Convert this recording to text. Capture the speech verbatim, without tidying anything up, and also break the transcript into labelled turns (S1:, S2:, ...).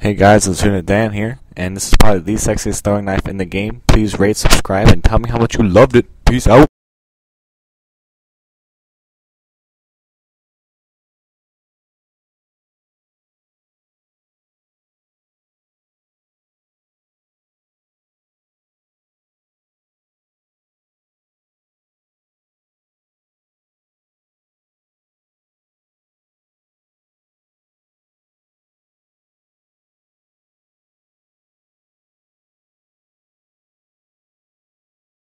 S1: Hey guys, it's Lieutenant Dan here, and this is probably the sexiest throwing knife in the game. Please rate, subscribe, and tell me how much you loved it. Peace out.